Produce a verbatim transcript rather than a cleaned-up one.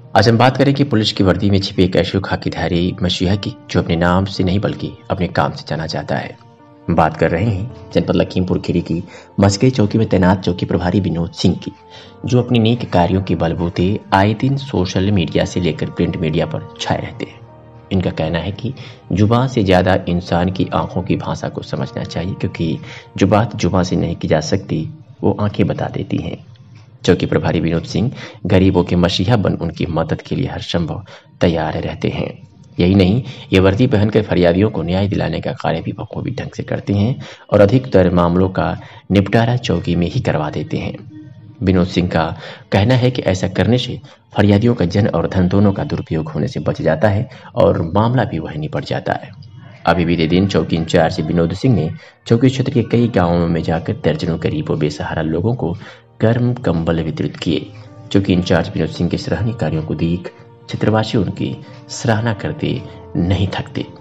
आज हम बात करें कि पुलिस की वर्दी में छिपे एक ऐसे खाकीधारी मसीहा की जो अपने नाम से नहीं बल्कि अपने काम से जाना जाता है। बात कर रहे हैं जनपद लखीमपुर खीरी की मस्के चौकी में तैनात चौकी प्रभारी विनोद सिंह की, जो अपने नेक कार्यों के बलबूते आए दिन सोशल मीडिया से लेकर प्रिंट मीडिया पर छाए रहते हैं। इनका कहना है कि जुबान से ज्यादा इंसान की आंखों की भाषा को समझना चाहिए, क्योंकि जो बात जुबान से नहीं की जा सकती वो आंखें बता देती हैं। चौकी प्रभारी विनोद सिंह गरीबों के मसीहा बन उनकी मदद के लिए हर संभव तैयार रहते हैं। यही नहीं, ये वर्दी पहनकर फरियादियों को न्याय दिलाने का कार्य भी बखूबी ढंग से करते हैं और अधिकतर मामलों का निपटारा चौकी में ही करवा देते हैं। विनोद सिंह का कहना है कि ऐसा करने से फरियादियों का जन और धन दोनों का दुरुपयोग होने से बच जाता है और मामला भी वही निपट जाता है। अभी बीते दिन चौकी इंचार्ज विनोद सिंह ने चौकी क्षेत्र के कई गांवों में जाकर दर्जनों गरीब और बेसहारा लोगों को गर्म कंबल वितरित किए। चौकी इंचार्ज विनोद सिंह के सराहनीय कार्यों को देख क्षेत्रवासी उनकी सराहना करते नहीं थकते।